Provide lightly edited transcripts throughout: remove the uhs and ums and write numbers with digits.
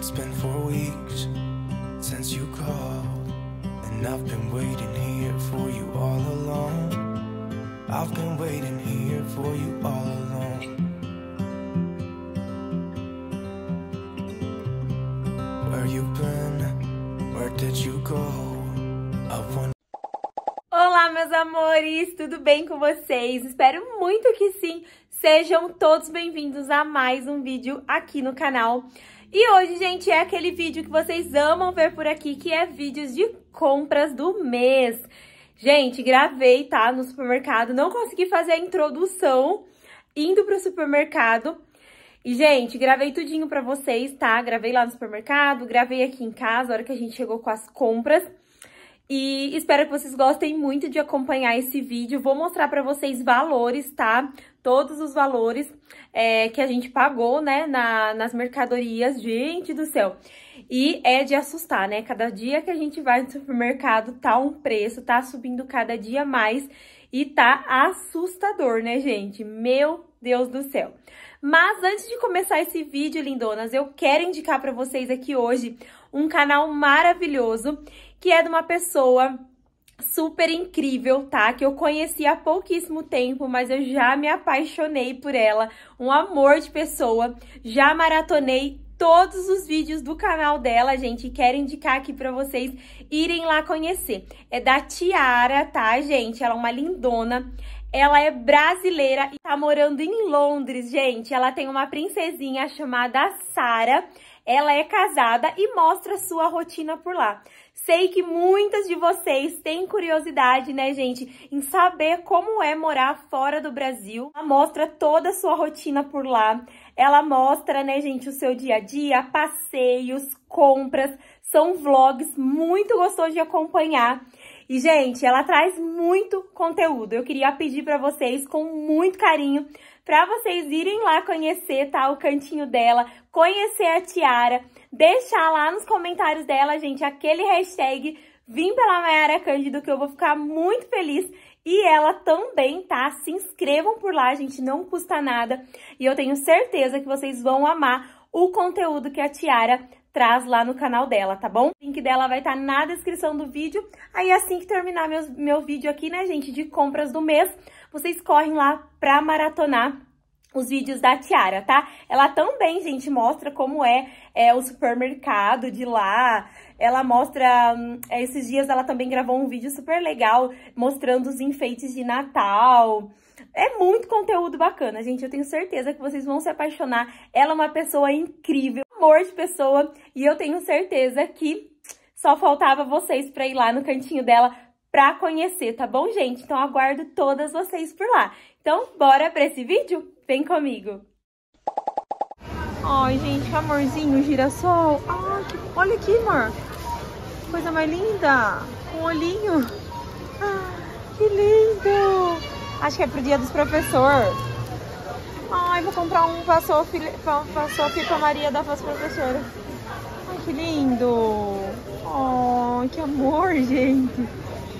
It's been 4 weeks since you called, and I've been waiting here for you all along. I've been waiting here for you all along. Where you been? Where did you go? I want... Olá, meus amores, tudo bem com vocês? Espero muito que sim. Sejam todos bem-vindos a mais um vídeo aqui no canal. E hoje, gente, é aquele vídeo que vocês amam ver por aqui, que é vídeos de compras do mês. Gente, gravei, tá, no supermercado, não consegui fazer a introdução indo pro supermercado. E, gente, gravei tudinho pra vocês, tá? Gravei lá no supermercado, gravei aqui em casa, a hora que a gente chegou com as compras. E espero que vocês gostem muito de acompanhar esse vídeo. Vou mostrar pra vocês valores, tá? Todos os valores que a gente pagou, né, nas mercadorias. Gente do céu! E é de assustar, né? Cada dia que a gente vai no supermercado tá um preço, tá subindo cada dia mais. E tá assustador, né, gente? Meu Deus do céu! Mas antes de começar esse vídeo, lindonas, eu quero indicar pra vocês aqui hoje um canal maravilhoso, que é de uma pessoa super incrível, tá? Que eu conheci há pouquíssimo tempo, mas eu já me apaixonei por ela. Um amor de pessoa. Já maratonei todos os vídeos do canal dela, gente. Quero indicar aqui pra vocês irem lá conhecer. É da Tiara, tá, gente? Ela é uma lindona. Ela é brasileira e tá morando em Londres, gente. Ela tem uma princesinha chamada Sara. Ela é casada e mostra sua rotina por lá. Sei que muitas de vocês têm curiosidade, né, gente, em saber como é morar fora do Brasil. Ela mostra toda a sua rotina por lá. Ela mostra, né, gente, o seu dia a dia, passeios, compras. São vlogs muito gostosos de acompanhar. E, gente, ela traz muito conteúdo. Eu queria pedir pra vocês, com muito carinho, pra vocês irem lá conhecer, tá, o cantinho dela, conhecer a Tiara, deixar lá nos comentários dela, gente, aquele hashtag Vim pela Mayara Cândido, que eu vou ficar muito feliz. E ela também, tá? Se inscrevam por lá, gente, não custa nada. E eu tenho certeza que vocês vão amar o conteúdo que a Tiara traz lá no canal dela, tá bom? O link dela vai estar na descrição do vídeo. Aí assim que terminar meu vídeo aqui, né, gente, de compras do mês, vocês correm lá pra maratonar os vídeos da Tiara, tá? Ela também, gente, mostra como é o supermercado de lá. Ela mostra... esses dias ela também gravou um vídeo super legal mostrando os enfeites de Natal. É muito conteúdo bacana, gente. Eu tenho certeza que vocês vão se apaixonar. Ela é uma pessoa incrível, amor de pessoa. E eu tenho certeza que só faltava vocês pra ir lá no cantinho dela pra conhecer, tá bom, gente? Então, aguardo todas vocês por lá. Então, bora pra esse vídeo? Vem comigo! Ai, gente, que amorzinho, girassol. Ai, olha aqui, amor. Coisa mais linda. Um olhinho. Ah, que lindo. Acho que é pro dia dos professores. Ai, vou comprar um vassouf pra Maria dar pras professoras. Ai, que lindo. Ai, que amor, gente.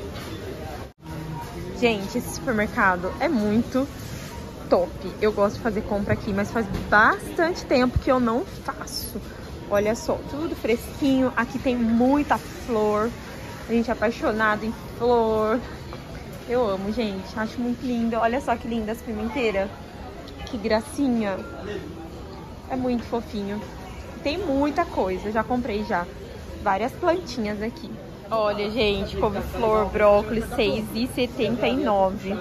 Gente, esse supermercado é muito top. Eu gosto de fazer compra aqui, mas faz bastante tempo que eu não faço. Olha só, tudo fresquinho. Aqui tem muita flor. A gente é apaixonado em flor. Eu amo, gente. Acho muito lindo. Olha só que linda as pimenteiras. Que gracinha. É muito fofinho. Tem muita coisa. Já comprei já várias plantinhas aqui. Olha, gente, couve-flor, brócolis, R$6,79.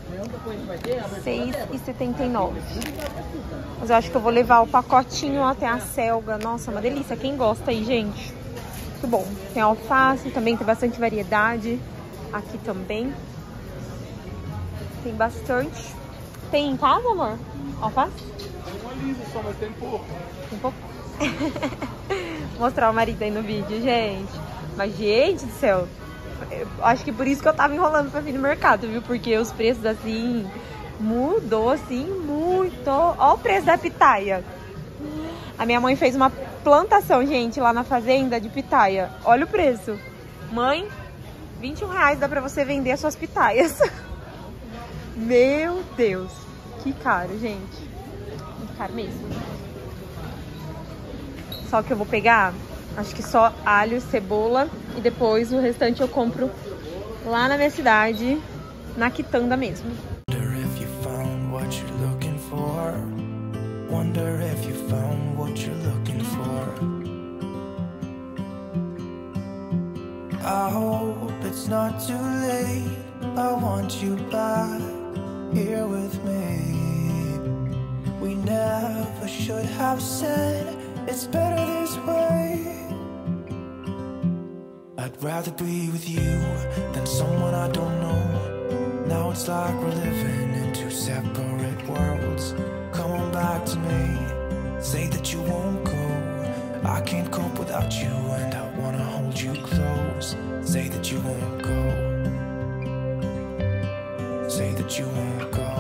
R$6,79. Mas eu acho que eu vou levar o pacotinho até a selga. Nossa, uma delícia. Quem gosta aí, gente? Muito bom. Tem alface, também tem bastante variedade. Aqui também. Tem bastante. Tem em casa, amor? Alface? Tem uma linda só, mas tem pouco. Tem pouco? Vou mostrar o marido aí no vídeo, gente. Mas, gente do céu, acho que por isso que eu tava enrolando pra vir no mercado, viu? Porque os preços, assim, mudou, assim, muito. Ó o preço da pitaia. A minha mãe fez uma plantação, gente, lá na fazenda de pitaia. Olha o preço. Mãe, R$21 dá pra você vender as suas pitaias. Meu Deus, que caro, gente. Muito caro mesmo. Só que eu vou pegar, acho que só alho e cebola. E depois o restante eu compro lá na minha cidade, na quitanda mesmo. Wonder if you found what you're looking for. Wonder if you found what you're looking for. I hope it's not too late. I want you back here with me. We never should have said it's better this way. I'd rather be with you than someone I don't know. Now it's like we're living in two separate worlds. Come on back to me, say that you won't go. I can't cope without you and I wanna hold you close. Say that you won't go. Say that you won't go.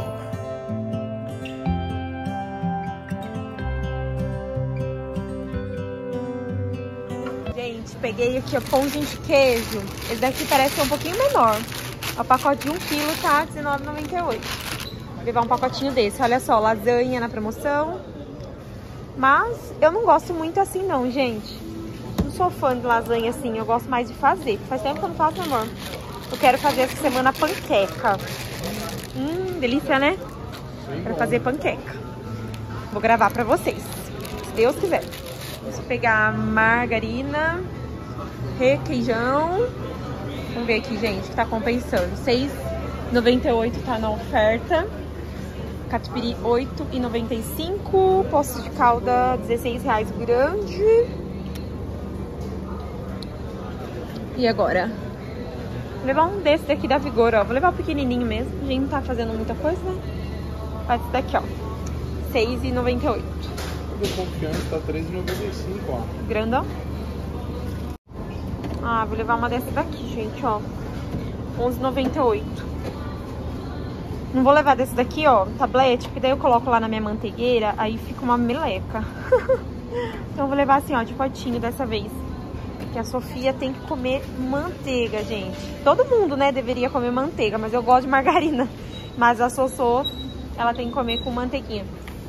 Gente, peguei aqui o pãozinho de queijo. Esse daqui parece ser um pouquinho menor. O pacote de 1 kg tá R$19,98. Vou levar um pacotinho desse. Olha só, lasanha na promoção. Mas eu não gosto muito assim não, gente. Não sou fã de lasanha assim, eu gosto mais de fazer. Faz tempo que eu não faço, amor. Eu quero fazer essa semana panqueca. Delícia, né? Quero fazer panqueca. Vou gravar pra vocês, se Deus quiser. Vou pegar margarina, requeijão. Vamos ver aqui, gente, que tá compensando. R$6,98 tá na oferta. Catupiry, R$8,95. Poços de calda, R$16 grande. E agora? Vou levar um desse daqui da Vigor, ó. Vou levar o pequenininho mesmo. A gente não tá fazendo muita coisa, né? Faz esse daqui, ó. R$6,98. Do Confiança tá R$3,95, ó. Grandão. Ah, vou levar uma dessa daqui, gente, ó. R$11,98. Não vou levar desse daqui, ó, tablete, porque daí eu coloco lá na minha manteigueira, aí fica uma meleca. Então eu vou levar assim, ó, de potinho dessa vez. Porque a Sofia tem que comer manteiga, gente. Todo mundo, né, deveria comer manteiga, mas eu gosto de margarina. Mas a Sossô, ela tem que comer com manteiguinha.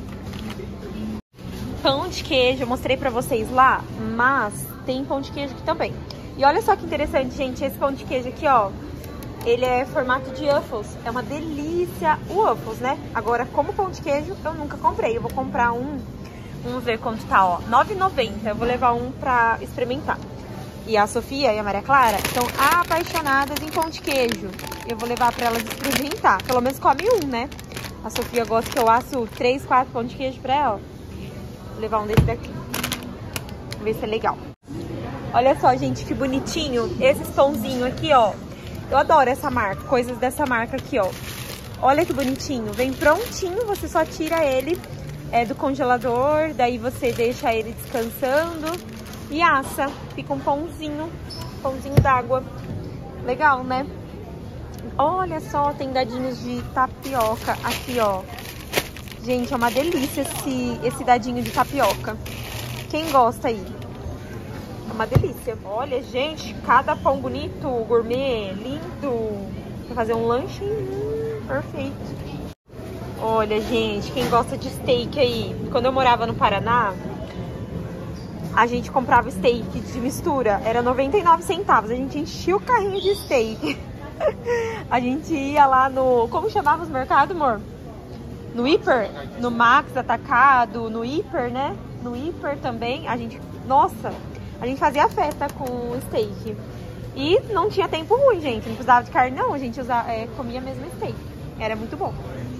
Pão de queijo, eu mostrei pra vocês lá, mas tem pão de queijo aqui também. E olha só que interessante, gente, esse pão de queijo aqui, ó. Ele é formato de waffles, é uma delícia o waffles, né? Agora, como pão de queijo, eu nunca comprei. Eu vou comprar um, vamos ver quanto tá, ó, R$9,90. Eu vou levar um pra experimentar. E a Sofia e a Maria Clara estão apaixonadas em pão de queijo. Eu vou levar pra elas experimentar. Pelo menos come um, né? A Sofia gosta que eu asso 3, 4 pão de queijo pra ela. Vou levar um desse daqui. Vamos ver se é legal. Olha só, gente, que bonitinho. Esses pãozinhos aqui, ó. Eu adoro essa marca, coisas dessa marca aqui, ó. Olha que bonitinho. Vem prontinho, você só tira ele do congelador, daí você deixa ele descansando e assa. Fica um pãozinho d'água. Legal, né? Olha só, tem dadinhos de tapioca aqui, ó. Gente, é uma delícia esse dadinho de tapioca. Quem gosta aí? É uma delícia. Olha, gente, cada pão bonito, gourmet, lindo. Pra fazer um lanche, perfeito. Olha, gente, quem gosta de steak aí. Quando eu morava no Paraná, a gente comprava steak de mistura. Era 99 centavos. A gente enchia o carrinho de steak. A gente ia lá no... Como chamava os mercados, amor? No Hiper? No Max Atacado, no Hiper, né? No Hiper também. A gente... Nossa... A gente fazia festa com steak. E não tinha tempo ruim, gente. Não precisava de carne, não. A gente comia mesmo steak. Era muito bom.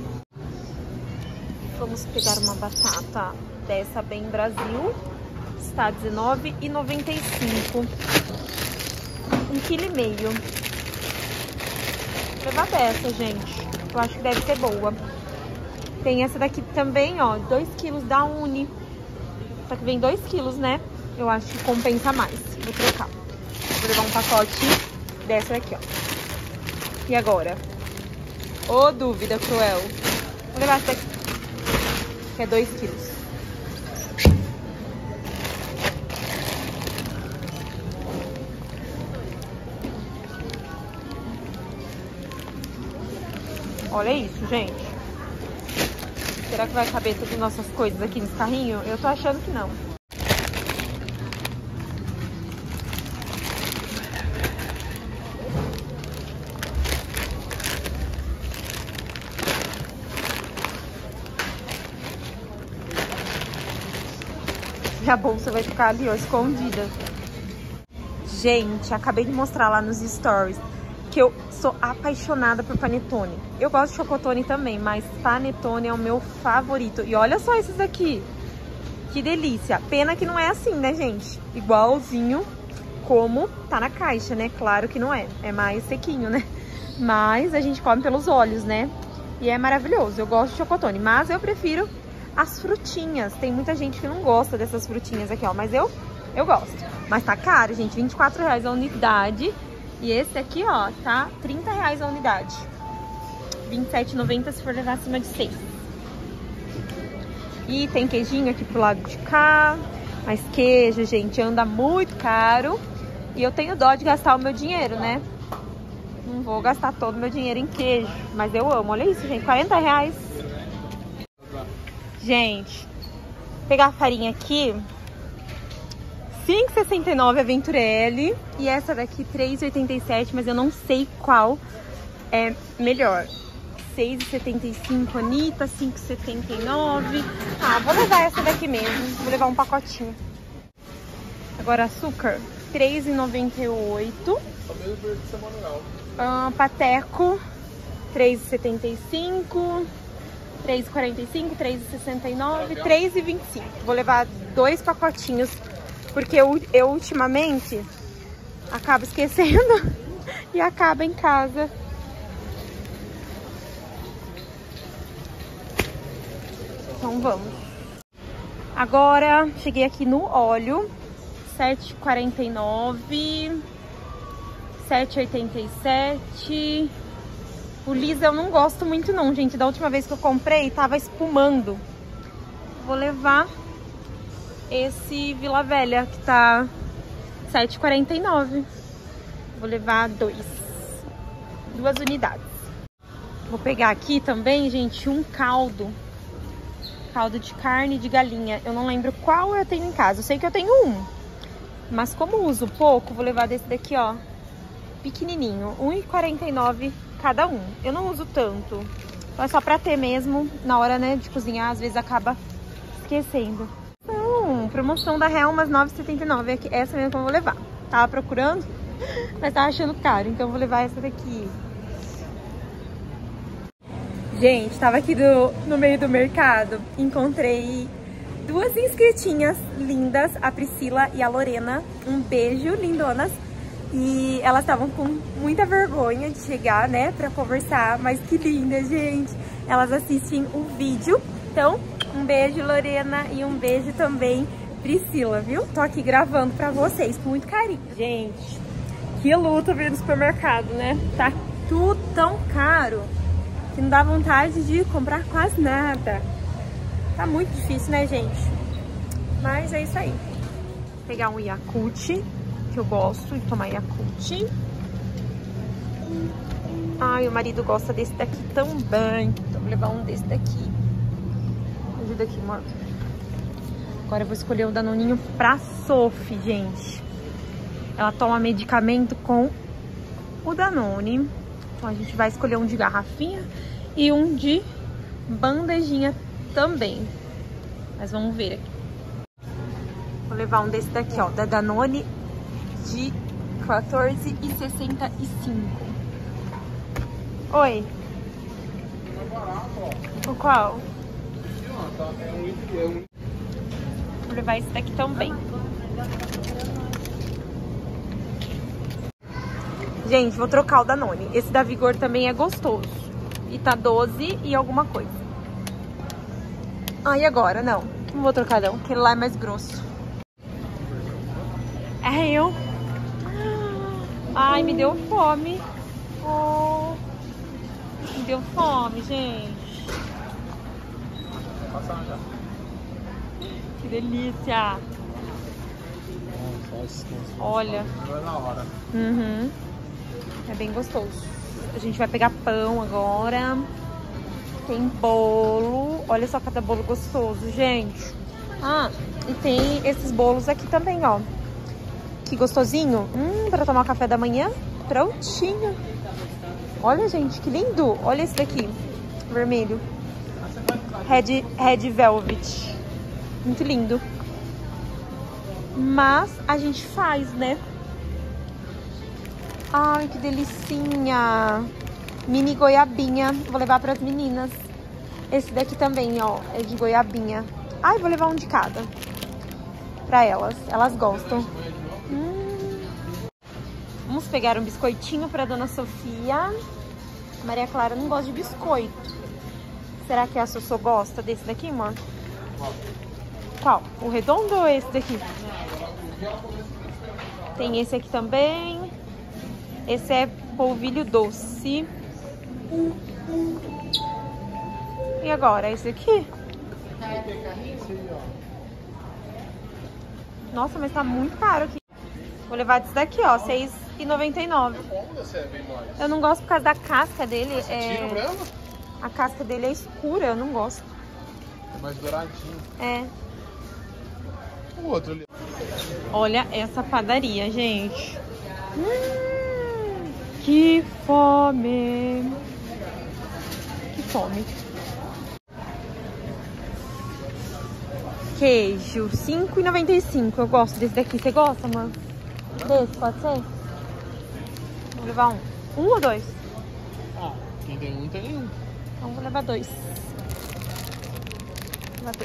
Vamos pegar uma batata dessa bem Brasil. Está R$19,95. 1,5 kg. Vou levar dessa, gente. Eu acho que deve ser boa. Tem essa daqui também, ó. 2 kg da Uni. Só que vem 2 kg, né? Eu acho que compensa mais. Vou trocar. Vou levar um pacote dessa aqui, ó. E agora? Ô, dúvida cruel. Vou levar essa daqui. Que é 2 quilos. Olha isso, gente. Será que vai caber todas as nossas coisas aqui nesse carrinho? Eu tô achando que não. Minha bolsa vai ficar ali, ó, escondida. Gente, acabei de mostrar lá nos stories que eu sou apaixonada por panetone. Eu gosto de chocotone também, mas panetone é o meu favorito. E olha só esses aqui. Que delícia. Pena que não é assim, né, gente? Igualzinho como tá na caixa, né? Claro que não é. É mais sequinho, né? Mas a gente come pelos olhos, né? E é maravilhoso. Eu gosto de chocotone, mas eu prefiro as frutinhas. Tem muita gente que não gosta dessas frutinhas aqui, ó. Mas eu gosto. Mas tá caro, gente. R$24 a unidade. E esse aqui, ó, tá R$30 a unidade. R$27,90 se for levar acima de 6. E tem queijinho aqui pro lado de cá. Mas queijo, gente, anda muito caro. E eu tenho dó de gastar o meu dinheiro, né? Não vou gastar todo o meu dinheiro em queijo. Mas eu amo. Olha isso, gente. R$40. Gente, vou pegar a farinha aqui. R$5,69 a Venturelli. E essa daqui R$3,87, mas eu não sei qual é melhor. R$6,75 Anitta, R$5,79. Ah, vou levar essa daqui mesmo. Vou levar um pacotinho. Agora açúcar, R$3,98. Pateco, R$3,75. R$3,45, R$3,69, R$3,25. Vou levar 2 pacotinhos, porque eu ultimamente acabo esquecendo e acaba em casa. Então vamos. Agora cheguei aqui no óleo, R$7,49, R$7,87. O Lisa eu não gosto muito não, gente. Da última vez que eu comprei, tava espumando. Vou levar esse Vila Velha, que tá R$7,49. Vou levar 2 unidades. Vou pegar aqui também, gente, um caldo. Caldo de carne de galinha. Eu não lembro qual eu tenho em casa. Eu sei que eu tenho um. Mas como uso pouco, vou levar desse daqui, ó. Pequenininho. R$1,49 cada um. Eu não uso tanto. Então é só pra ter mesmo. Na hora, né, de cozinhar, às vezes acaba esquecendo. Então, promoção da Real, umas R$9,79. Essa mesmo que eu vou levar. Tava procurando, mas tava achando caro. Então eu vou levar essa daqui. Gente, tava aqui no meio do mercado. Encontrei 2 inscritinhas lindas, a Priscila e a Lorena. Um beijo, lindonas. E elas estavam com muita vergonha de chegar, né, pra conversar. Mas que linda, gente. Elas assistem o vídeo. Então, um beijo, Lorena, e um beijo também, Priscila, viu? Tô aqui gravando pra vocês com muito carinho. Gente, que luta vir no supermercado, né? Tá tudo tão caro que não dá vontade de comprar quase nada. Tá muito difícil, né, gente? Mas é isso aí. Vou pegar um Yakult, que eu gosto de tomar Yakult. Ai, o marido gosta desse daqui também. Então vou levar um desse daqui. Ajuda aqui, amor. Agora eu vou escolher o danoninho pra Sophie, gente. Ela toma medicamento com o Danone. Então a gente vai escolher um de garrafinha e um de bandejinha também. Mas vamos ver aqui. Vou levar um desse daqui, ó, da Danone, de R$14,65. Oi. O qual? Vou levar esse daqui também. Gente, vou trocar o Danone. Esse da Vigor também é gostoso. E tá 12 e alguma coisa. Ah, e agora? Não vou trocar não, aquele lá é mais grosso. É eu. Ai, me deu fome. Oh, me deu fome, gente. Que delícia. Olha. Uhum. É bem gostoso. A gente vai pegar pão agora. Tem bolo. Olha só cada bolo gostoso, gente. Ah, e tem esses bolos aqui também, ó. Que gostosinho. Pra tomar café da manhã. Prontinho. Olha, gente, que lindo. Olha esse daqui. Vermelho. Red Velvet. Muito lindo. mas a gente faz, né? Ai, que delicinha! Mini goiabinha, vou levar para as meninas. Esse daqui também, ó, é de goiabinha. Ai, vou levar um de cada para elas gostam. Vamos pegar um biscoitinho para Dona Sofia. Maria Clara não gosta de biscoito. Será que a Sossô gosta desse daqui, amor? Qual? O redondo ou esse daqui? Tem esse aqui também. Esse é polvilho doce. E agora, esse aqui? Nossa, mas tá muito caro aqui. Vou levar desse daqui, ó, R$6,99. Eu não gosto por causa da casca dele. A casca dele é escura, eu não gosto. É mais douradinho. É. O outro ali. Olha essa padaria, gente. Que fome. Que fome. Queijo, R$5,95. Eu gosto desse daqui. Você gosta, amor? Desse, pode ser? Vou levar um. Um ou dois? Ah, quem tem um, tem um. Então vou levar dois. Vou levar dois.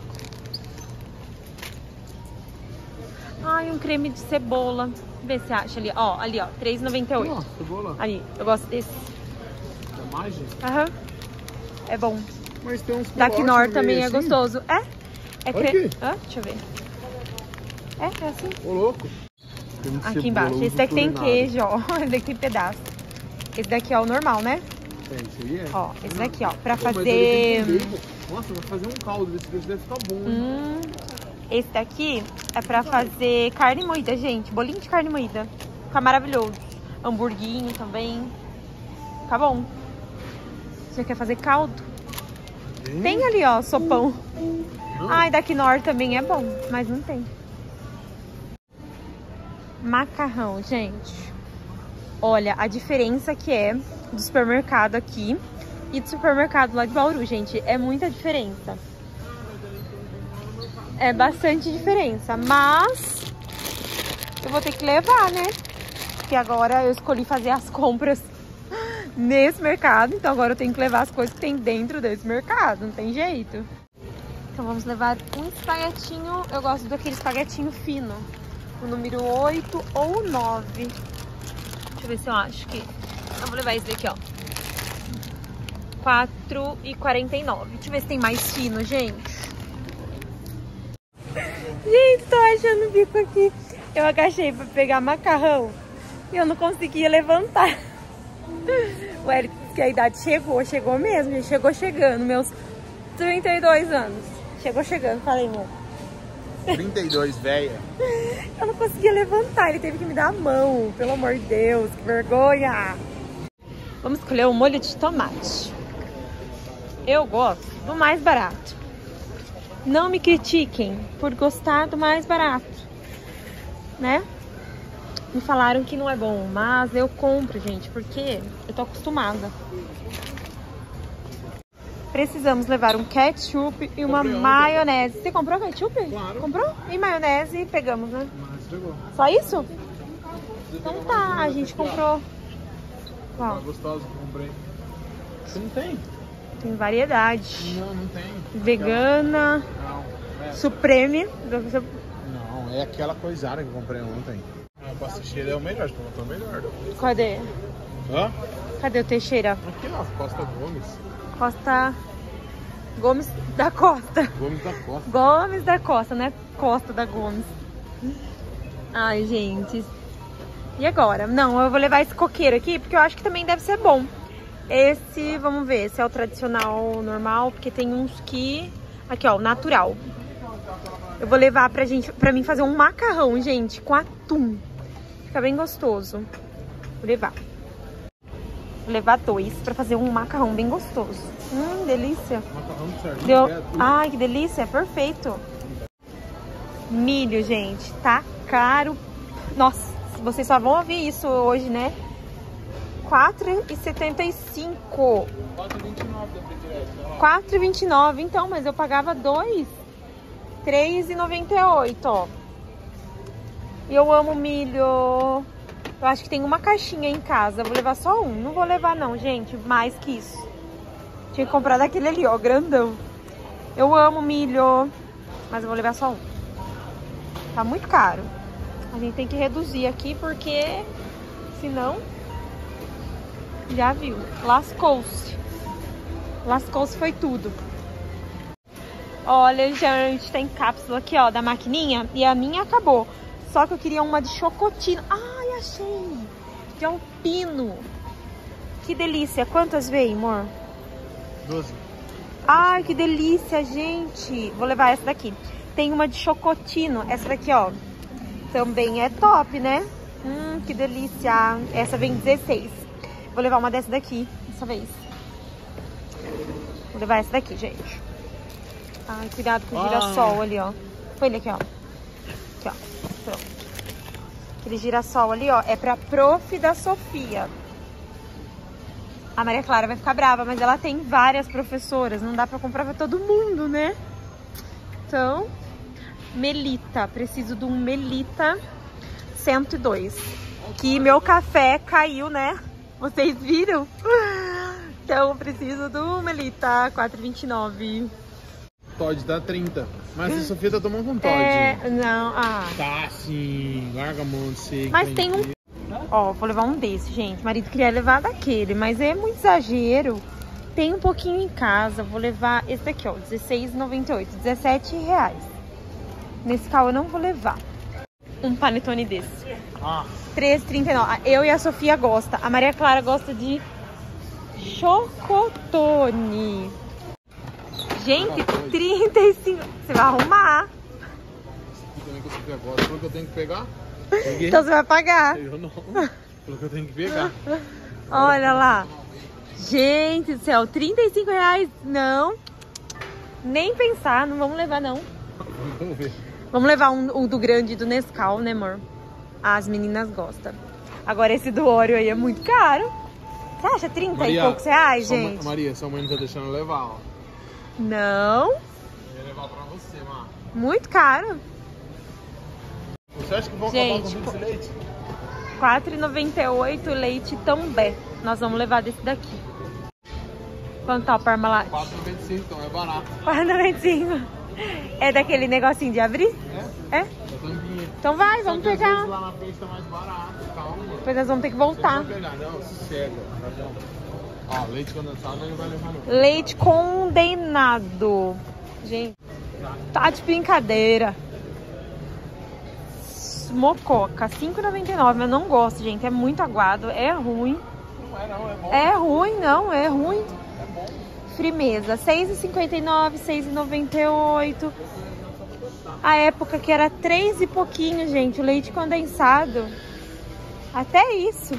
Ai, um creme de cebola. Vê se acha ali. Ó, ali, ó. R$3,98. Ó, cebola. Ali, eu gosto desse. É mágica? Aham. É bom. Mas tem uns Da Knorr também é assim. gostoso. É? É Olha creme. aqui. Deixa eu ver. É assim. Ô, louco. Aqui embaixo. Esse daqui tem queijo, ó. Esse daqui tem pedaço. Esse daqui é o normal, né? É, esse aí é. Ó, esse daqui, ó. Pra Pô, mas fazer... ele tem bacon. Nossa, vai fazer um caldo desse daqui, deve ficar bom, hein? Esse daqui é pra fazer carne moída, gente. Bolinho de carne moída. Fica maravilhoso. Hamburguinho também. Fica bom. Você quer fazer caldo? Tem ali, ó, sopão. Ai, da Knorr também é bom, mas não tem. Macarrão, gente. Olha a diferença que é do supermercado aqui e do supermercado lá de Bauru, gente. É muita diferença. É bastante diferença, mas eu vou ter que levar, né? Porque agora eu escolhi fazer as compras nesse mercado, então agora eu tenho que levar as coisas que tem dentro desse mercado, não tem jeito. Então vamos levar um espaguetinho, eu gosto daquele espaguetinho fino, o número 8 ou 9. Deixa eu ver se eu acho que... Eu vou levar esse daqui, ó. R$4,49. Deixa eu ver se tem mais fino, gente. Gente, tô achando o bico aqui. Eu agachei pra pegar macarrão e eu não conseguia levantar. O Eric disse que a idade chegou mesmo, ele chegou chegando, meus 32 anos. Chegou chegando, falei, amor. 32, velha. Eu não conseguia levantar, ele teve que me dar a mão, pelo amor de Deus, que vergonha. Vamos escolher um molho de tomate. Eu gosto do mais barato. Não me critiquem por gostar do mais barato, né? Me falaram que não é bom, mas eu compro, gente, porque eu tô acostumada. Precisamos levar um ketchup e uma maionese. Você comprou ketchup? Claro. Comprou? E maionese pegamos, né? Mas chegou. Só isso? Então tá, a gente comprou. Qual? Gostoso que eu comprei. Você não tem? Tem variedade. Não, não tem. Vegana, Não, é. Supreme. Não, é aquela coisada que eu comprei ontem. A pasta cheira é o melhor, acho que eu tô melhor. Cadê? Hã? Cadê o Teixeira? Aqui, ó, Costa Gomes. Costa... Gomes da Costa. Gomes da Costa. Gomes da Costa, né? Costa da Gomes. Ai, gente. E agora? Não, eu vou levar esse coqueiro aqui, porque eu acho que também deve ser bom. Esse, vamos ver, esse é o tradicional normal, porque tem uns que... Aqui, ó, o natural. Eu vou levar pra mim fazer um macarrão, gente, com atum. Fica bem gostoso. Vou levar. Vou levar 2 pra fazer um macarrão bem gostoso. Delícia. Macarrão de sardinha. Deu... Ai, que delícia, perfeito. Milho, gente, tá caro. Nossa, vocês só vão ouvir isso hoje, né? R$4,75. R$4,29, então, mas eu pagava 2. R$3,98, ó. E eu amo milho. Eu acho que tem uma caixinha em casa. Eu vou levar só um. Não vou levar não, gente. Mais que isso. Tinha que comprar daquele ali, ó. Grandão. Eu amo milho. Mas eu vou levar só um. Tá muito caro. A gente tem que reduzir aqui porque... senão... já viu. Lascou-se. Lascou-se foi tudo. Olha, gente. Tem cápsula aqui, ó. Da maquininha. E a minha acabou. Só que eu queria uma de chocotino. Ai, achei. De alpino. Que delícia. Quantas veio, amor? 12. Ai, que delícia, gente. Vou levar essa daqui. Tem uma de chocotino. Essa daqui, ó. Também é top, né? Que delícia. Essa vem 16. Vou levar uma dessa daqui, dessa vez. Vou levar essa daqui, gente. Ai, cuidado com o girassol ali, ó. Põe ele aqui, ó. Aqui, ó. Pronto. Aquele girassol ali, ó, é pra prof da Sofia. A Maria Clara vai ficar brava, mas ela tem várias professoras. Não dá pra comprar pra todo mundo, né? Então, Melita. Preciso de um Melita 102. Que meu café caiu, né? Vocês viram? Então, eu preciso do Melita 4,29. Todd tá 30. Mas a Sofia tá tomando com Todd. Não, Tá sim. Larga a mão de ser. Mas tem um... Ó, vou levar um desse, gente. O marido queria levar daquele, mas é muito exagero. Tem um pouquinho em casa. Vou levar esse daqui, ó. R$16,98. R$17. Nesse carro eu não vou levar. Um panetone desse. R$13,39. Eu e a Sofia gosta. A Maria Clara gosta de chocotone. Gente, 35. Você vai arrumar. Também que eu Sofia gosta. Falou que eu tenho que pegar? Peguei. Então você vai pagar. Eu não. Falou que eu tenho que pegar. Olha lá. Gente do céu, R$35. Não. Nem pensar. Não vamos levar, não. Vamos ver. Vamos levar um do grande do Nescau, né, amor? As meninas gostam. Agora esse do Oreo aí é muito caro. Você acha 30 Maria, e poucos reais, gente? Maria, sua mãe não tá deixando eu levar, ó. Não. Eu ia levar pra você, Má. Muito caro. Você acha que vão Gente, acabar com esse leite? R$4,98 leite Tombé. Nós vamos levar desse daqui. Quanto tá o Parmalat? R$4,95, então é barato. R$4,95. É daquele negocinho de abrir? É? É? Da tampinha. Então vai, vamos Só que às pegar. vezes lá na frente tá mais barato, calma. Depois nós vamos ter que Não voltar. vou pegar, não, sossega. Tá bom. Ó, leite condensado não vai levar não. Leite condenado. Gente, tá de brincadeira. Mococa, R$5,99. Mas eu não gosto, gente. É muito aguado. É ruim. Não é não, é bom. É ruim, não. É ruim. É bom. Frimeza, R$6,59, R$6,98. A época que era 3 e pouquinho, gente. O leite condensado. Até isso.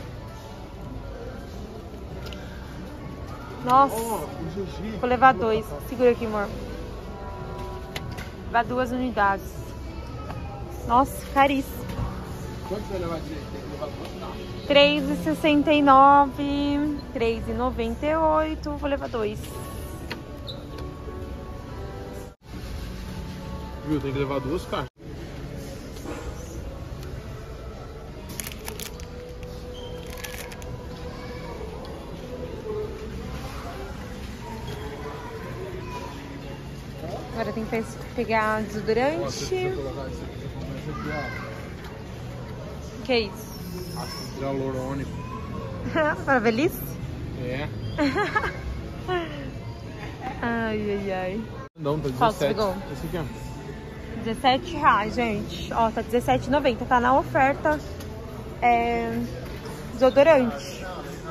Nossa. Vou levar 2. Segura aqui, amor. Vou levar 2 unidades. Nossa, caríssimo. Quanto você vai levar de leite? Tem que levar 2, tá? R$3,69, R$3,98. Vou levar 2. Viu? Tem que levar 2 caixas. Agora tem que pegar desodorante. Ó, se eu colocar isso aqui, esse aqui, ó. Que é isso? Ácido hialurônico. Para velhice? É. Ai, ai, ai. Não, tá Qual 17. pegou? Esse aqui, ó. R$17, gente. Ó, tá R$17,90. Tá na oferta. Desodorante.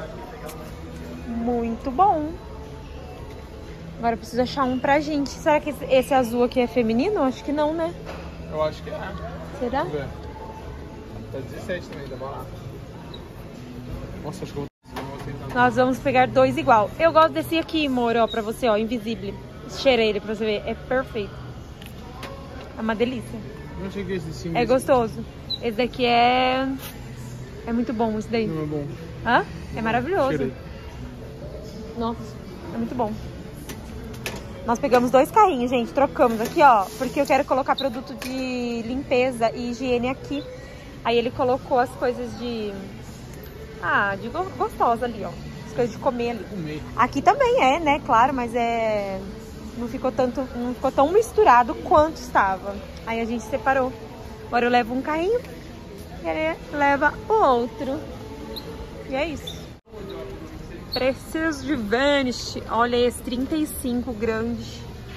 Muito bom. Agora eu preciso achar um pra gente. Será que esse azul aqui é feminino? Acho que não, né? Eu acho que é. Será? Vamos ver. Tá 17 também, tá barato. Nossa, acho que eu vou aceitar. Nós vamos pegar 2 igual. Eu gosto desse aqui, amor, ó, pra você, ó, invisível. Cheira ele pra você ver. É perfeito. É uma delícia. Não achei que esse sim. É gostoso. Esse daqui é muito bom, esse daí. Não é bom. Hã? É maravilhoso. Cheirei. Nossa, é muito bom. Nós pegamos 2 carrinhos, gente. Trocamos aqui, ó. Porque eu quero colocar produto de limpeza e higiene aqui. Aí ele colocou as coisas de gostosa ali, ó. As coisas de comer ali. Aqui também é, né? Claro, mas não ficou tão misturado quanto estava. Aí a gente separou. Agora eu levo um carrinho e ele leva o outro. E é isso. Preços de Vanish. Olha esse, 35 grande.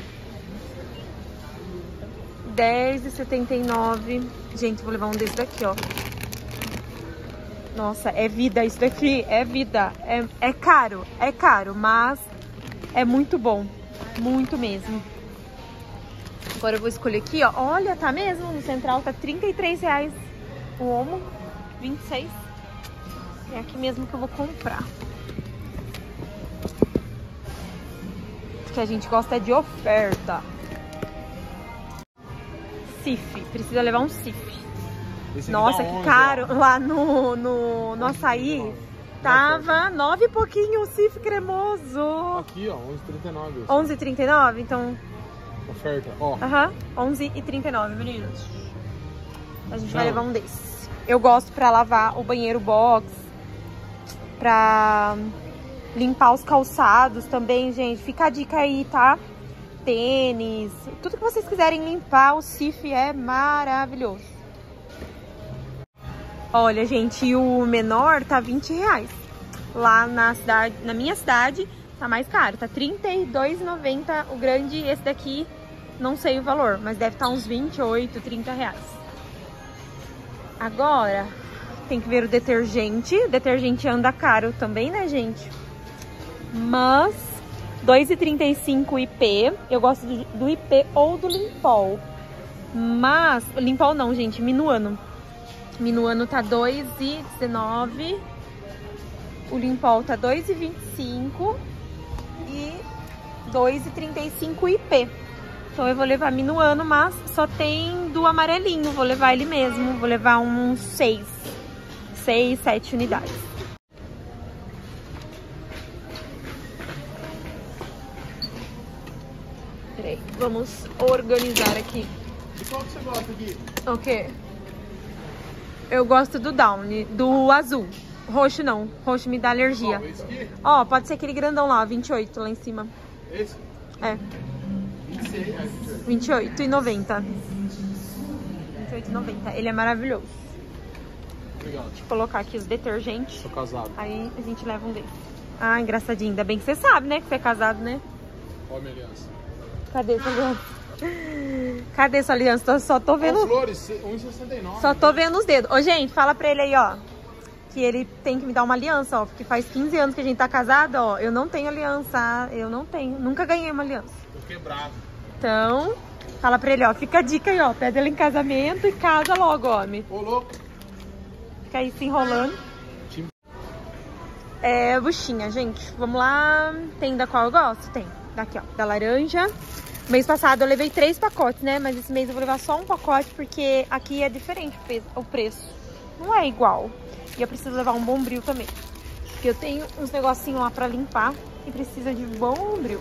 R$10,79. Gente, vou levar um desse daqui, ó. Nossa, é vida. Isso daqui é vida. É caro, mas é muito bom. Muito mesmo. Agora eu vou escolher aqui, ó. Olha, tá mesmo? No Central tá R$33 o Omo. 26. É aqui mesmo que eu vou comprar. Que a gente gosta de oferta. Cif. Precisa levar um Cif. Nossa, que caro. Ó. Lá no açaí tava 9 e pouquinho o Cif cremoso. Aqui, ó, 11,39. 11,39, então... Oferta, ó. Aham, 11,39, meninos. A gente vai levar um desses. Eu gosto pra lavar o banheiro box, pra limpar os calçados também, gente. Fica a dica aí, tá? Tênis, tudo que vocês quiserem limpar, o Cif é maravilhoso. Olha, gente, o menor tá R$20. Lá na minha cidade, tá mais caro. Tá R$32,90 o grande. Esse daqui, não sei o valor, mas deve estar uns R$28, R$30. Agora, tem que ver o detergente. O detergente anda caro também, né, gente? Mas... R$2,35 IP. Eu gosto do IP ou do Limpol. Mas... Limpol não, gente. Minuano. Minuano tá R$2,19. O Limpol tá R$2,25. E R$2,35 IP. Então eu vou levar Minuano, mas só tem do amarelinho. Vou levar ele mesmo. Vou levar uns 6, 7 unidades. Vamos organizar aqui. E qual que você gosta aqui? O quê? Eu gosto do Downy, do azul. Roxo não, roxo me dá alergia. Esse aqui? Ó, pode ser aquele grandão lá, 28 lá em cima. Esse? É. 26, 28,90. 28,90. Ele é maravilhoso. Obrigado. Deixa eu colocar aqui os detergentes. Sou casado. Aí a gente leva um desses. Ah, engraçadinho. Ainda bem que você sabe, né? Que você é casado, né? Ó a minha aliança. Cadê sua aliança? Cadê sua aliança? Só tô vendo... Ó, flores, 1,69. Só tô vendo os dedos. Ô, gente, fala pra ele aí, ó. Que ele tem que me dar uma aliança, ó. Porque faz 15 anos que a gente tá casado, ó. Eu não tenho aliança. Eu não tenho. Nunca ganhei uma aliança. Tô quebrado. Então, fala pra ele, ó. Fica a dica aí, ó. Pede ele em casamento e casa logo, homem. Ô, louco. Fica aí se enrolando. É, buchinha, gente. Vamos lá. Tem da qual eu gosto? Tem. Daqui, ó. Da laranja. Mês passado eu levei 3 pacotes, né? Mas esse mês eu vou levar só um pacote, porque aqui é diferente o preço. Não é igual. E eu preciso levar um Bombril também. Porque eu tenho uns negocinhos lá pra limpar e precisa de Bombril.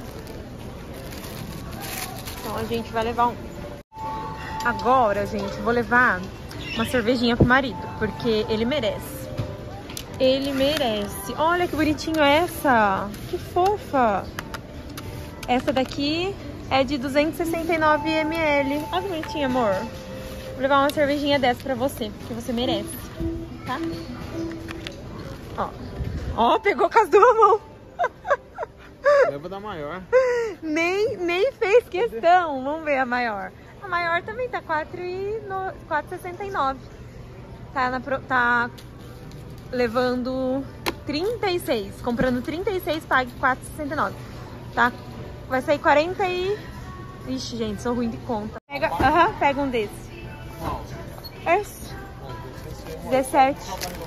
Então a gente vai levar um. Agora, gente, vou levar uma cervejinha pro marido, porque ele merece. Ele merece. Olha que bonitinho essa. Que fofa. Essa daqui é de 269 ml. Olha que bonitinho, amor. Vou levar uma cervejinha dessa pra você, porque você merece. Tá? Ó. Ó, pegou com as duas mãos. Leva da maior. Nem fez questão. Vamos ver a maior. A maior também tá R$4,69. Tá levando 36. Comprando 36, pague R$4,69. Tá? Vai sair 40 e... Ixi, gente, sou ruim de conta. Pega um desse. Esse. 17.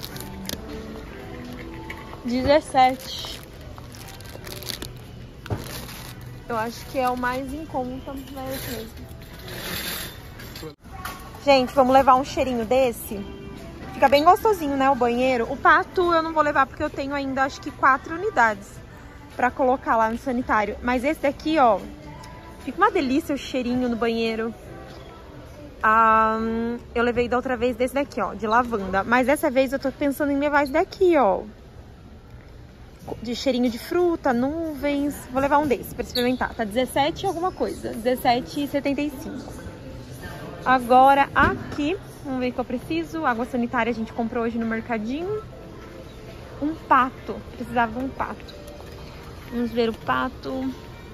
17. Eu acho que é o mais em conta, mas é esse mesmo. Gente, vamos levar um cheirinho desse. Fica bem gostosinho, né, o banheiro. O pato eu não vou levar porque eu tenho ainda, acho que 4 unidades pra colocar lá no sanitário. Mas esse daqui, ó, fica uma delícia o cheirinho no banheiro. Eu levei da outra vez desse daqui, ó, de lavanda. Mas dessa vez eu tô pensando em levar esse daqui, ó. De cheirinho de fruta, nuvens. Vou levar um desse pra experimentar. Tá 17 alguma coisa. 17,75. Agora aqui, vamos ver o que eu preciso. Água sanitária a gente comprou hoje no mercadinho. Um pato. Precisava de um pato. Vamos ver o pato.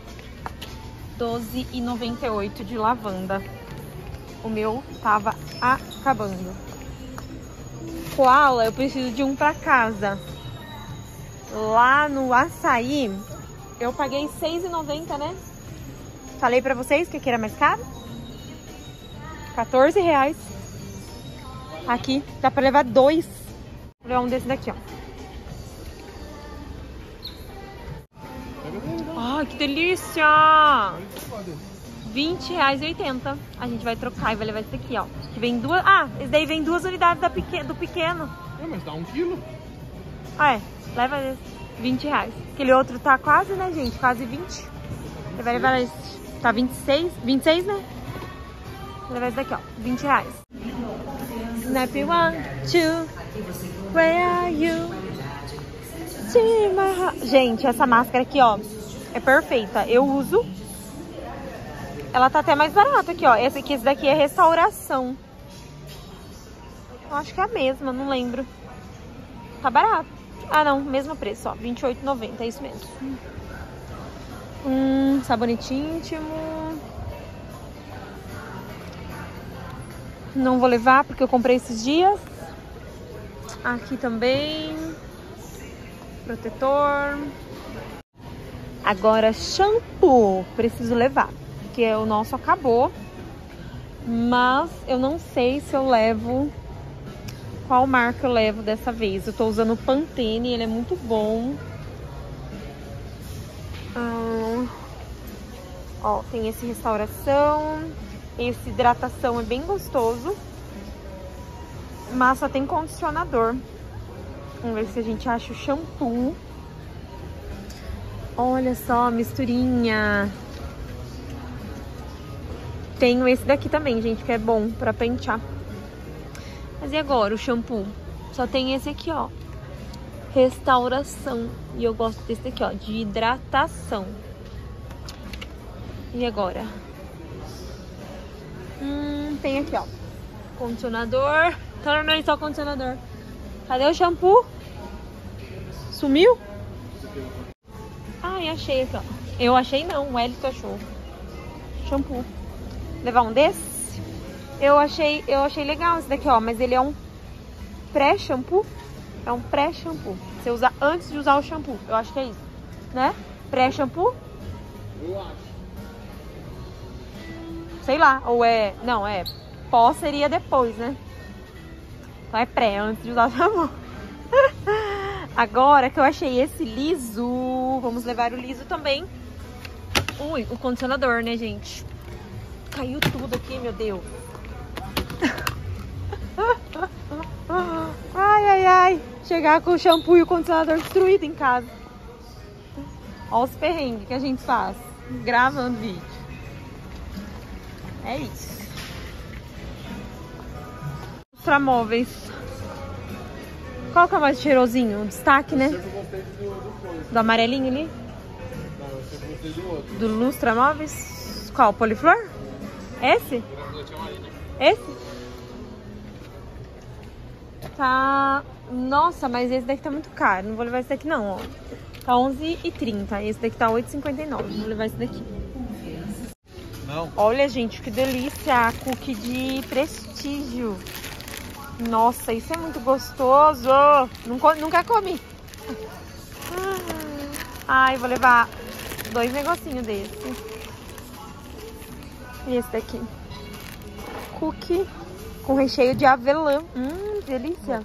12,98 de lavanda. O meu tava acabando. Koala, eu preciso de um pra casa. Lá no Açaí, eu paguei R$6,90, né? Falei pra vocês que aqui era mais caro. R$14. Aqui dá pra levar 2. Vou levar um desse daqui, ó. Ai, que delícia! R$20,80. A gente vai trocar e vai levar esse daqui, ó. Que vem duas... Ah, esse daí vem 2 unidades do pequeno. É, mas dá 1 quilo. Ah, é. Leva esse. R$20. Aquele outro tá quase, né, gente? Quase 20. Você vai levar esse. Tá 26? 26, né? Vou levar esse daqui, ó. R$20. Snap 1, 2. Where are you? Gente, essa máscara aqui, ó, é perfeita. Eu uso. Ela tá até mais barata aqui, ó. Esse daqui é restauração. Eu acho que é a mesma, não lembro. Tá barato. Ah, não, mesmo preço, ó. R$28,90, é isso mesmo. Sabonete íntimo. Não vou levar porque eu comprei esses dias. Aqui também. Protetor. Agora, shampoo. Preciso levar, porque o nosso acabou. Mas eu não sei se eu levo... Qual marca eu levo dessa vez? Eu tô usando o Pantene, ele é muito bom. Ó, tem esse restauração. Esse hidratação é bem gostoso. Mas só tem condicionador. Vamos ver se a gente acha o shampoo. Olha só, misturinha. Tenho esse daqui também, gente, que é bom pra pentear. Mas e agora o shampoo? Só tem esse aqui, ó. Restauração. E eu gosto desse aqui, ó, de hidratação. E agora? Tem aqui, ó. Condicionador. Tá, não é só condicionador. Cadê o shampoo? Sumiu? Ai, achei aqui, ó. Eu achei não, o Hélio achou. Shampoo. Levar um desse? Eu achei legal esse daqui, ó. Mas ele é um pré-shampoo. É um pré-shampoo. Você usa antes de usar o shampoo. Eu acho que é isso, né? Pré-shampoo? Eu acho. Sei lá, ou é... Não, é... Pó seria depois, né? Então é pré, antes de usar o shampoo. Agora que eu achei esse liso, vamos levar o liso também. Ui, o condicionador, né, gente? Caiu tudo aqui, meu Deus. Ai, ai, ai. Chegar com o shampoo e o condicionador destruído em casa. Olha os perrengues que a gente faz gravando vídeo. É isso. Ultramóveis. Qual que é o mais cheirosinho? O destaque, né? Eu gostei do amarelinho ali? Não, eu sempre gostei do outro. Do Lustramóveis? Qual? Poliflor? Esse? Esse? Tá... Nossa, mas esse daqui tá muito caro. Não vou levar esse daqui não, ó. Tá 11,30. Esse daqui tá 8,59. Vou levar esse daqui. Não. Olha, gente, que delícia. Cookie de prestígio. Nossa, isso é muito gostoso. Nunca comi. Ai, vou levar 2 negocinhos desse. E esse daqui. Cookie com recheio de avelã. Delícia.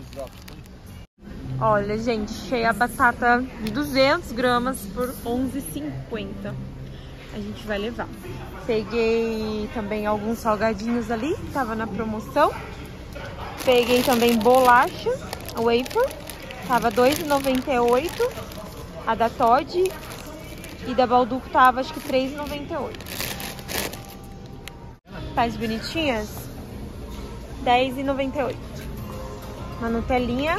Olha, gente, cheia a batata de 200 gramas por R$11,50. A gente vai levar. Peguei também alguns salgadinhos ali, que tava na promoção. Peguei também bolacha, wafer, tava R$2,98. A da Toddy e da Balduco tava acho que R$3,98. Tais bonitinhas. R$10,98. Uma Nutelinha.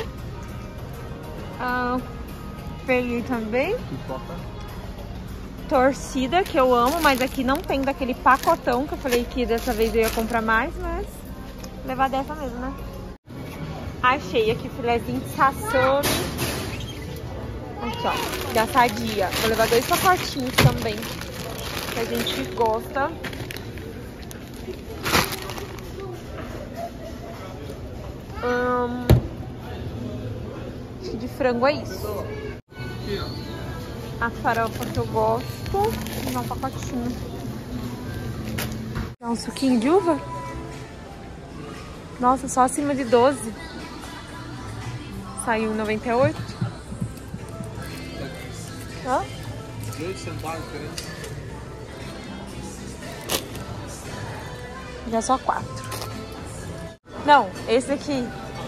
Peguei também. Pipoca. Torcida, que eu amo, mas aqui não tem daquele pacotão que eu falei que dessa vez eu ia comprar mais, mas vou levar dessa mesmo, né? Achei aqui filézinho de sassami. Aqui, ó, da Sadia. Vou levar 2 pacotinhos também, que a gente gosta. Acho que de frango é isso. A farofa que eu gosto. Vou dar um pacotinho. Dá um suquinho de uva. Nossa, só acima de 12. Saiu R$1,98. Hã? 2 centavos diferentes. Já só 4. Não, esse aqui.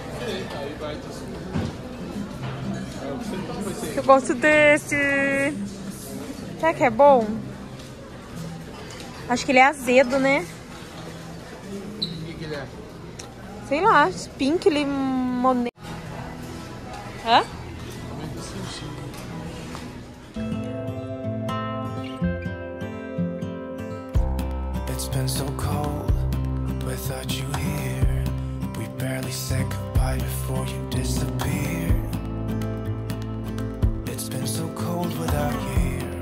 Eu gosto desse. Será que é bom? Acho que ele é azedo, né? O que ele é? Sei lá, pink limonade. Hã? It's been so cold without you here. We barely said goodbye before you disappeared. It's been so cold without you here.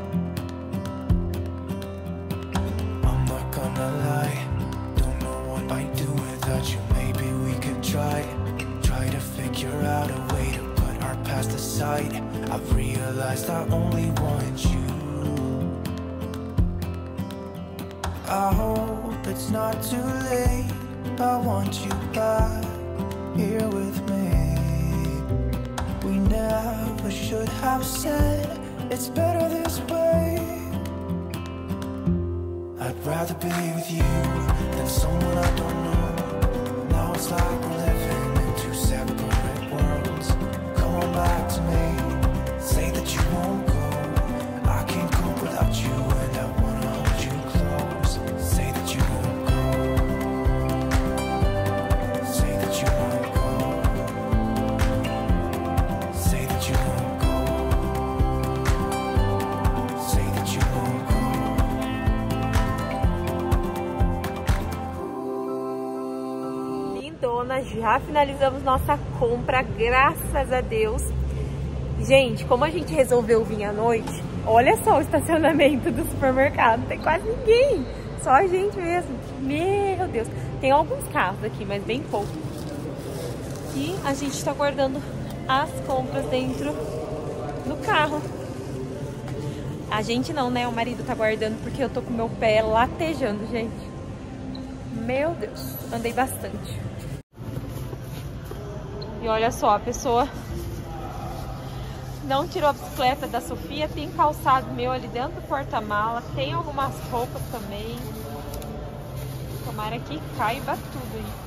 I'm not gonna lie, don't know what I'd do without you. Maybe we could try to figure out a way to put our past aside. I've realized I only want you. I hope it's not too late. I want you back here with me. We never should have said it's better this way. I'd rather be with you than someone I don't know. Now it's like we're living in 2 separate worlds. Come on back to me. Say that you won't go. I can't cope without you, and I wanna hold you close. Say that you won't go. Say that you won't go. Say that you won't go. Say that you won't go. Lindona, já finalizamos nossa compra, graças a Deus. Gente, como a gente resolveu vir à noite, olha só o estacionamento do supermercado, não tem quase ninguém, só a gente mesmo. Meu Deus, tem alguns carros aqui, mas bem pouco. E a gente tá guardando as compras dentro do carro. A gente não, né? O marido tá guardando porque eu tô com meu pé latejando, gente. Meu Deus, andei bastante. E olha só, a pessoa não tirou a bicicleta da Sofia, tem calçado meu ali dentro do porta-mala, tem algumas roupas também. Tomara que caiba tudo aí.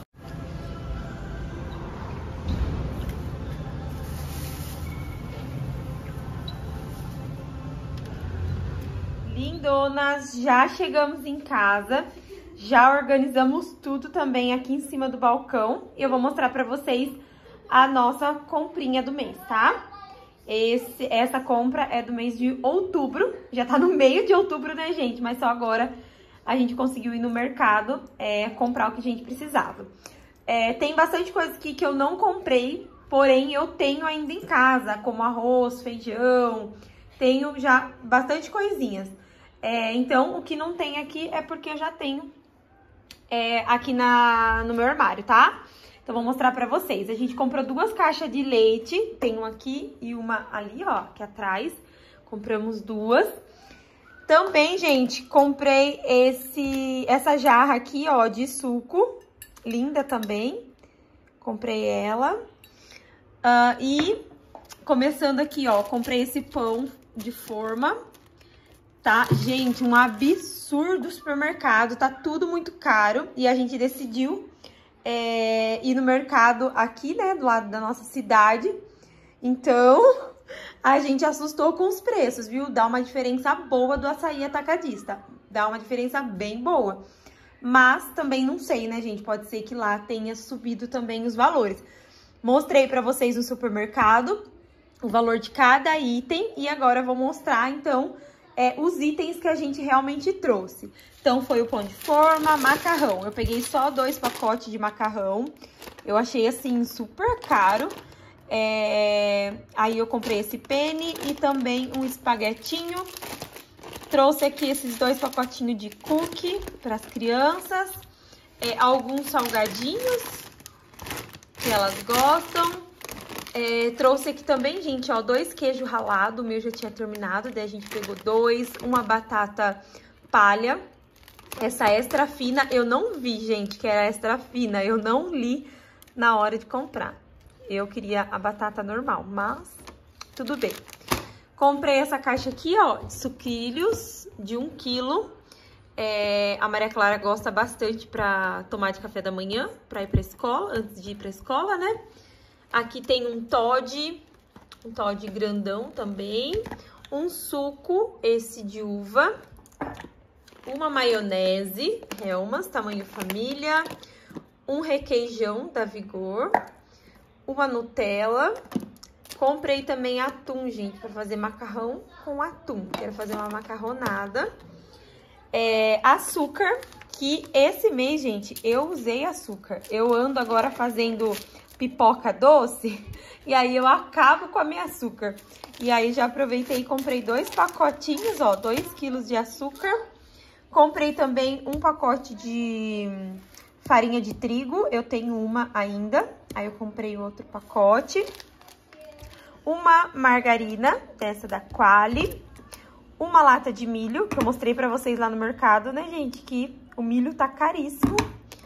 Lindonas, já chegamos em casa, já organizamos tudo também aqui em cima do balcão. E eu vou mostrar pra vocês a nossa comprinha do mês, tá? Essa compra é do mês de outubro, já tá no meio de outubro, né, gente? Mas só agora a gente conseguiu ir no mercado comprar o que a gente precisava. Tem bastante coisa aqui que eu não comprei, porém eu tenho ainda em casa, como arroz, feijão, tenho já bastante coisinhas. Então, o que não tem aqui é porque eu já tenho aqui no meu armário, tá? Então, vou mostrar pra vocês. A gente comprou 2 caixas de leite. Tem uma aqui e uma ali, ó, aqui atrás. Compramos 2. Também, gente, comprei essa jarra aqui, ó, de suco. Linda também. Comprei ela. E, começando aqui, ó, comprei esse pão de forma. Tá, gente, um absurdo supermercado. Tá tudo muito caro. E a gente decidiu ir no mercado aqui, né, do lado da nossa cidade. Então, a gente assustou com os preços, viu? Dá uma diferença boa do açaí atacadista. Dá uma diferença bem boa. Mas também não sei, né, gente? Pode ser que lá tenha subido também os valores. Mostrei pra vocês no supermercado o valor de cada item e agora eu vou mostrar, então, os itens que a gente realmente trouxe. Então, foi o pão de forma, macarrão. Eu peguei só 2 pacotes de macarrão. Eu achei, assim, super caro. Aí eu comprei esse penne e também um espaguetinho. Trouxe aqui esses 2 pacotinhos de cookie para as crianças. Alguns salgadinhos que elas gostam. Trouxe aqui também, gente, ó, 2 queijos ralados. O meu já tinha terminado, daí a gente pegou 2. Uma batata palha. Essa extra fina, eu não vi, gente, que era extra fina. Eu não li na hora de comprar. Eu queria a batata normal, mas tudo bem. Comprei essa caixa aqui, ó, de sucrilhos de 1 quilo. A Maria Clara gosta bastante pra tomar de café da manhã, pra ir pra escola, antes de ir pra escola, né? Aqui tem um Toddy grandão também. Um suco, esse de uva. Uma maionese, Hellmann's, tamanho família. Um requeijão da Vigor. Uma Nutella. Comprei também atum, gente, pra fazer macarrão com atum. Quero fazer uma macarronada. Açúcar, que esse mês, gente, eu usei açúcar. Eu ando agora fazendo pipoca doce e aí eu acabo com a minha açúcar. E aí já aproveitei e comprei 2 pacotinhos, ó, 2 quilos de açúcar. Comprei também um pacote de farinha de trigo, eu tenho uma ainda. Aí eu comprei outro pacote. Uma margarina, dessa da Qualy. Uma lata de milho, que eu mostrei pra vocês lá no mercado, né, gente? Que o milho tá caríssimo.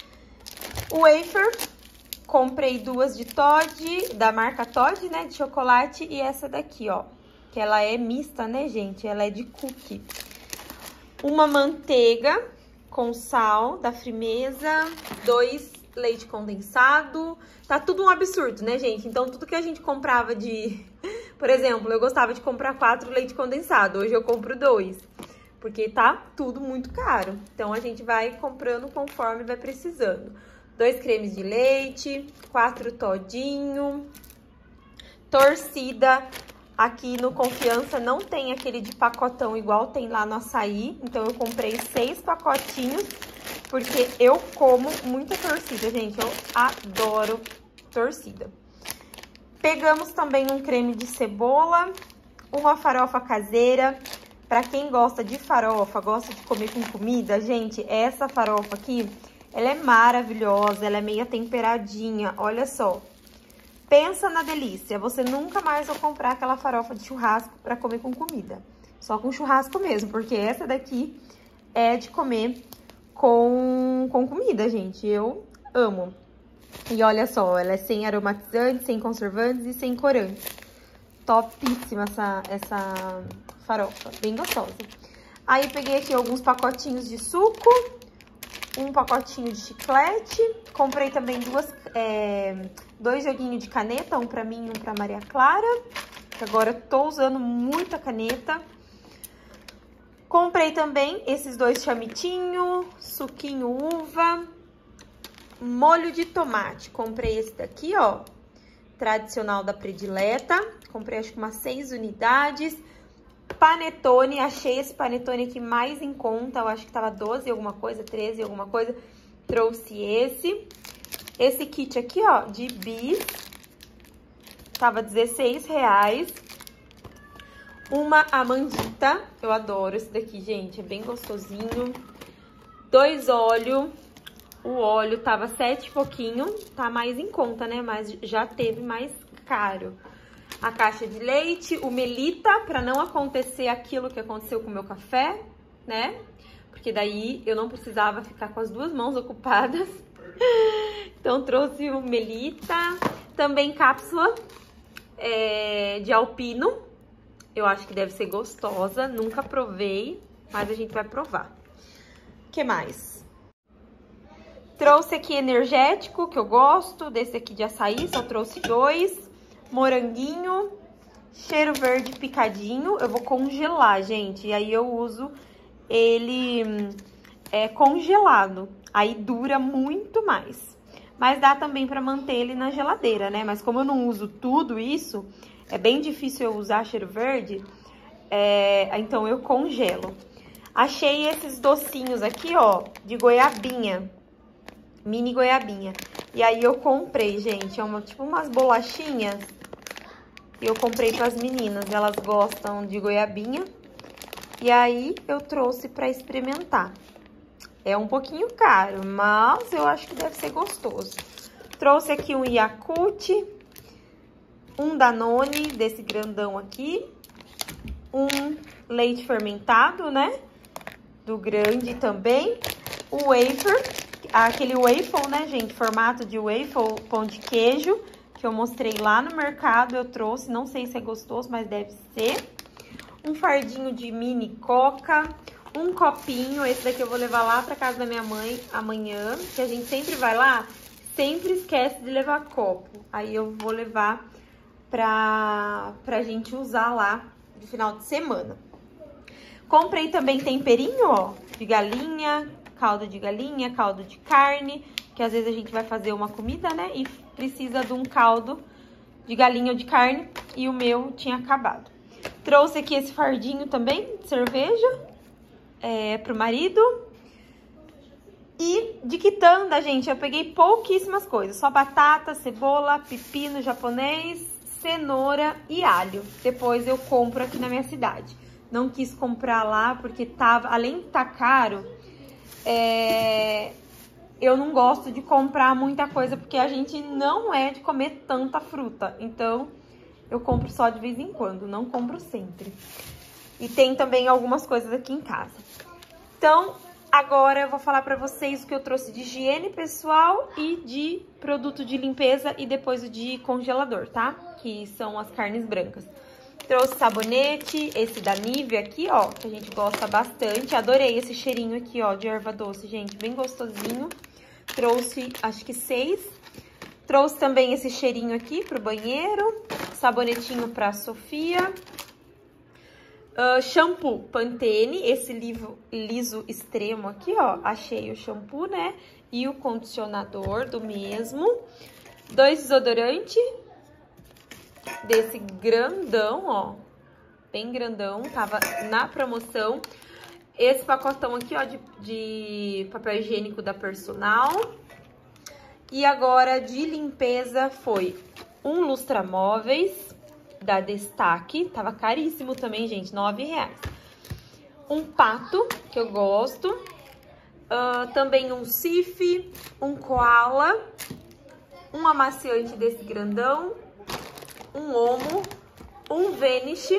O wafer, comprei 2 de Toddy, da marca Toddy, né, de chocolate. E essa daqui, ó, que ela é mista, né, gente? Ela é de cookie. Uma manteiga com sal, da Frimeza. 2 leite condensado. Tá tudo um absurdo, né, gente? Então, tudo que a gente comprava de... Por exemplo, eu gostava de comprar 4 leite condensado. Hoje eu compro 2. Porque tá tudo muito caro. Então, a gente vai comprando conforme vai precisando. 2 cremes de leite. 4 todinho. Torcida. Aqui no Confiança não tem aquele de pacotão igual tem lá no Açaí. Então, eu comprei 6 pacotinhos. Porque eu como muita torcida, gente. Eu adoro torcida. Pegamos também um creme de cebola, uma farofa caseira. Pra quem gosta de farofa, gosta de comer com comida, gente, essa farofa aqui, ela é maravilhosa, ela é meio temperadinha, olha só. Pensa na delícia, você nunca mais vai comprar aquela farofa de churrasco pra comer com comida. Só com churrasco mesmo, porque essa daqui é de comer com comida, gente. Eu amo. E olha só, ela é sem aromatizantes, sem conservantes e sem corantes. Topíssima essa farofa, bem gostosa. Aí peguei aqui alguns pacotinhos de suco, um pacotinho de chiclete. Comprei também 2 joguinhos de caneta, um pra mim e um pra Maria Clara, que agora eu tô usando muita caneta. Comprei também esses 2 chamitinhos, suquinho uva, molho de tomate. Comprei esse daqui, ó, tradicional da Predileta. Comprei acho que umas 6 unidades. Panetone, achei esse panetone aqui mais em conta. Eu acho que tava 12 alguma coisa, 13 alguma coisa. Trouxe esse. Esse kit aqui, ó, de bis. Tava R$16. Uma amandita. Eu adoro esse daqui, gente. É bem gostosinho. 2 óleos. O óleo tava 7 e pouquinho. Tá mais em conta, né? Mas já teve mais caro. A caixa de leite, o Melita, pra não acontecer aquilo que aconteceu com o meu café, né? Porque daí eu não precisava ficar com as 2 mãos ocupadas. Então, trouxe o Melita. Também cápsula de Alpino. Eu acho que deve ser gostosa. Nunca provei, mas a gente vai provar. O que mais? Trouxe aqui energético, que eu gosto. Desse aqui de açaí, só trouxe 2. Moranguinho, cheiro verde picadinho. Eu vou congelar, gente. E aí eu uso ele congelado. Aí dura muito mais. Mas dá também pra manter ele na geladeira, né? Mas como eu não uso tudo isso, é bem difícil eu usar cheiro verde, então eu congelo. Achei esses docinhos aqui, ó, de goiabinha, mini goiabinha. E aí eu comprei, gente, tipo umas bolachinhas. E eu comprei pras meninas, elas gostam de goiabinha. E aí eu trouxe pra experimentar. É um pouquinho caro, mas eu acho que deve ser gostoso. Trouxe aqui um Yakult, um Danone, desse grandão aqui. Um leite fermentado, né? Do grande também. O wafer, aquele waffle, né, gente? Formato de waffle, pão de queijo, que eu mostrei lá no mercado, eu trouxe. Não sei se é gostoso, mas deve ser. Um fardinho de mini coca. Um copinho, esse daqui eu vou levar lá pra casa da minha mãe amanhã, que a gente sempre vai lá, sempre esquece de levar copo. Aí eu vou levar pra gente usar lá no final de semana. Comprei também temperinho, ó, de galinha, caldo de carne, que às vezes a gente vai fazer uma comida, né, e precisa de um caldo de galinha ou de carne, e o meu tinha acabado. Trouxe aqui esse fardinho também, de cerveja, pro marido. E de quitanda, gente, eu peguei pouquíssimas coisas. Só batata, cebola, pepino japonês, cenoura e alho. Depois eu compro aqui na minha cidade. Não quis comprar lá porque tava, além de estar caro, eu não gosto de comprar muita coisa porque a gente não é de comer tanta fruta. Então, eu compro só de vez em quando, não compro sempre. E tem também algumas coisas aqui em casa. Então, agora eu vou falar pra vocês o que eu trouxe de higiene pessoal e de produto de limpeza e depois o de congelador, tá? Que são as carnes brancas. Trouxe sabonete, esse da Nivea aqui, ó, que a gente gosta bastante. Adorei esse cheirinho aqui, ó, de erva doce, gente, bem gostosinho. Trouxe, acho que 6. Trouxe também esse cheirinho aqui pro banheiro. Sabonetinho pra Sofia. Shampoo Pantene, esse liso extremo aqui, ó. Achei o shampoo, né? E o condicionador do mesmo. 2 desodorantes. Desse grandão, ó. Bem grandão, tava na promoção. Esse pacotão aqui, ó, de papel higiênico da Personal. E agora, de limpeza, foi um lustramóveis da Destaque, tava caríssimo também, gente, R$9. Um pato, que eu gosto. Também um Cif, um Koala, um amaciante desse grandão, um Omo, um Vanish,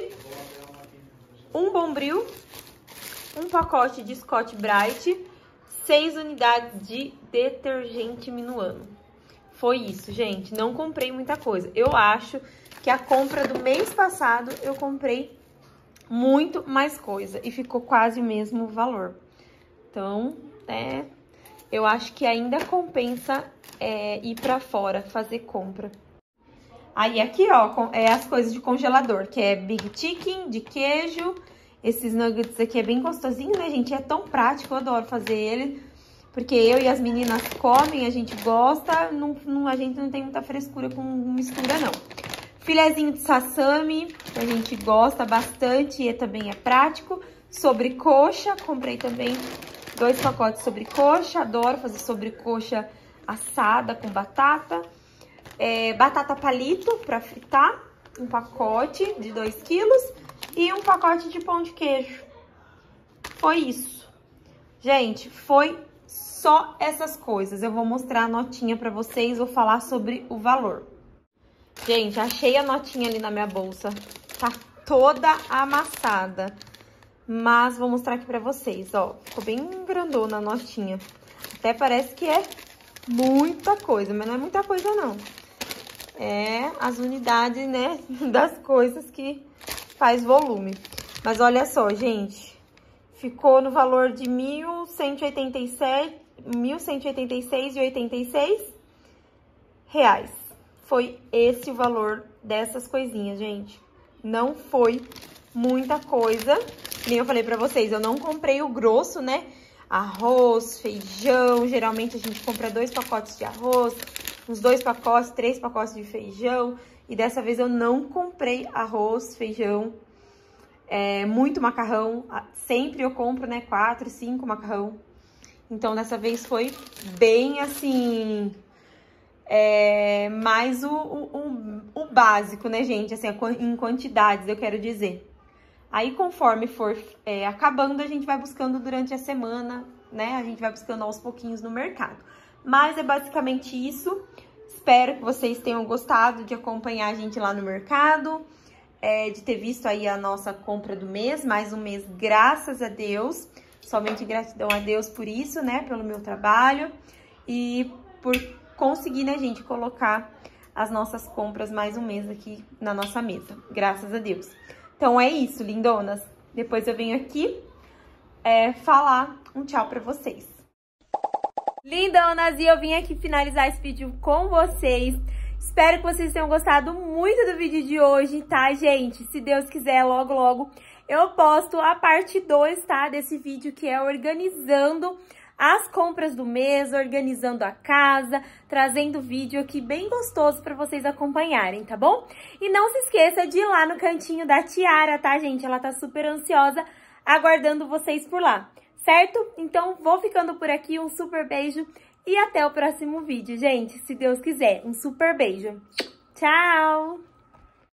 um Bombril, um pacote de Scott Brite, 6 unidades de detergente Minuano. Foi isso, gente, não comprei muita coisa. Eu acho que a compra do mês passado eu comprei muito mais coisa e ficou quase o mesmo valor. Então, eu acho que ainda compensa ir pra fora, fazer compra. Aí aqui, ó, as coisas de congelador, que é Big Chicken, de queijo. Esses nuggets aqui é bem gostosinho, né, gente? É tão prático, eu adoro fazer ele. Porque eu e as meninas comem, a gente gosta, a gente não tem muita frescura com mistura, não. Filezinho de sassami, a gente gosta bastante e também é prático. Sobrecoxa, comprei também 2 pacotes de sobrecoxa, adoro fazer sobrecoxa assada com batata. Batata palito para fritar, um pacote de 2 quilos e um pacote de pão de queijo. Foi isso. Gente, foi só essas coisas. Eu vou mostrar a notinha pra vocês, vou falar sobre o valor. Gente, achei a notinha ali na minha bolsa. Tá toda amassada. Mas vou mostrar aqui pra vocês, ó. Ficou bem grandona a notinha. Até parece que é muita coisa, mas não é muita coisa, não. É as unidades, né, das coisas que faz volume. Mas olha só, gente. Ficou no valor de R$ 1.186,86. Foi esse o valor dessas coisinhas, gente. Não foi muita coisa. Nem eu falei pra vocês, eu não comprei o grosso, né? arroz, feijão. Geralmente a gente compra 2 pacotes de arroz, uns 2 pacotes, 3 pacotes de feijão. E dessa vez eu não comprei arroz, feijão, muito macarrão. Sempre eu compro, né, 4, 5 macarrão. Então dessa vez foi bem assim, mais o básico, né, gente? Assim, em quantidades, eu quero dizer. Aí, conforme for acabando, a gente vai buscando durante a semana, né? A gente vai buscando aos pouquinhos no mercado. Mas é basicamente isso. Espero que vocês tenham gostado de acompanhar a gente lá no mercado, de ter visto aí a nossa compra do mês. Mais um mês, graças a Deus. Somente gratidão a Deus por isso, né? Pelo meu trabalho e por conseguir, né, gente, colocar as nossas compras mais um mês aqui na nossa mesa. Graças a Deus. Então é isso, lindonas. Depois eu venho aqui falar um tchau pra vocês. Lindonas, e eu vim aqui finalizar esse vídeo com vocês. Espero que vocês tenham gostado muito do vídeo de hoje, tá, gente? Se Deus quiser, logo, logo eu posto a parte 2, tá, desse vídeo, que é organizando as compras do mês, organizando a casa, trazendo vídeo aqui bem gostoso pra vocês acompanharem, tá bom? E não se esqueça de ir lá no cantinho da Tiara, tá, gente? Ela tá super ansiosa, aguardando vocês por lá, certo? Então, vou ficando por aqui, um super beijo e até o próximo vídeo, gente, se Deus quiser. Um super beijo. Tchau!